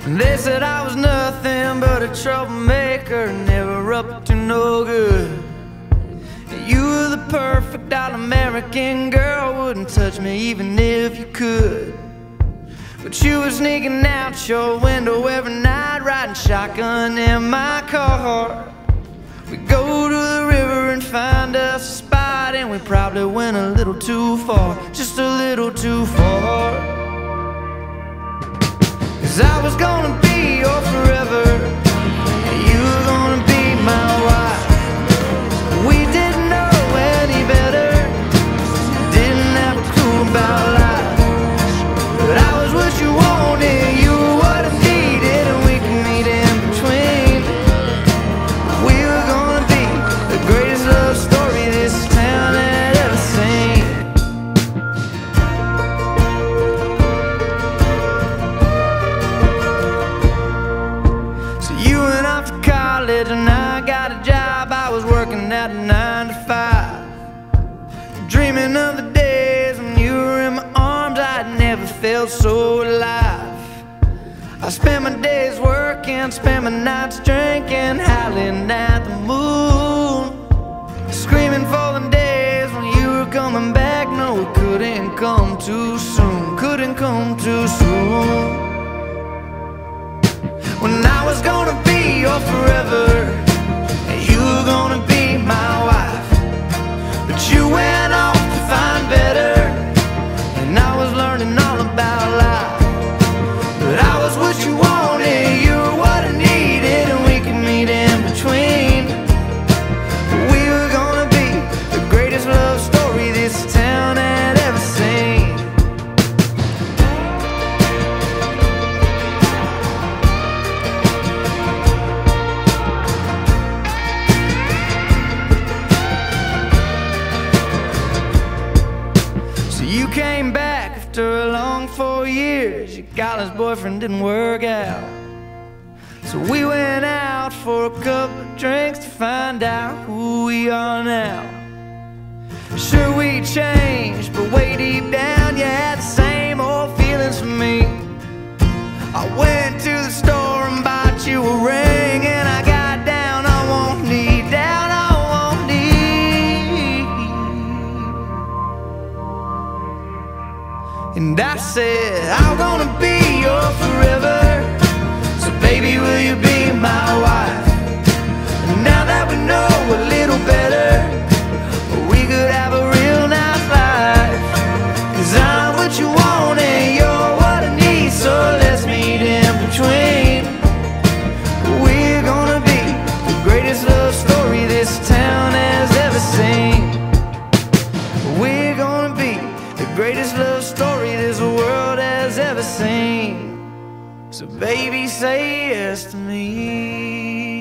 They said I was nothing but a troublemaker, never up to no good. You were the perfect all-American girl, wouldn't touch me even if you could. But you were sneaking out your window every night, riding shotgun in my car. We go to the river and find us a spot, and we probably went a little too far, just a little too far. 'Cause I was gonna be your forever, and you were gonna be my wife. We didn't know any better, didn't have a clue about life. But I was what you wanted, you were what I needed, and we could meet in between. We were gonna be the greatest love story this town had ever seen. So you went off to college and I got a job. I was working at a 9 to 5, dreaming of the days when you were in my arms. I'd never felt so alive. I spent my days working, spent my nights drinking, howling at the moon, screaming for the days when you were coming back. No, it couldn't come too soon, couldn't come too soon. When I was gonna be your forever, and you were gonna be my wife. But you went off to find better, and I was learning all about life. But I was what you wanted, you were what I needed, and we could meet in between. We were gonna be the greatest love story this town had ever seen. So you came back after a long 4 years. Your college boyfriend didn't work out, so we went out for a couple of drinks to find out who we are now. Sure, we changed, but way deep down you had the same old feelings for me. I went to the store and bought you a ring, and I got down on one knee, down on one knee. And I said, I'm gonna be your forever, so baby, will you be my wife? And now that we know a little better, we could have a real nice life. 'Cause I'm what you want and you're what I need, so let's meet in between. We're gonna be the greatest love story this town has ever seen. We're gonna be the greatest love story this world has ever seen. So baby, say yes to me.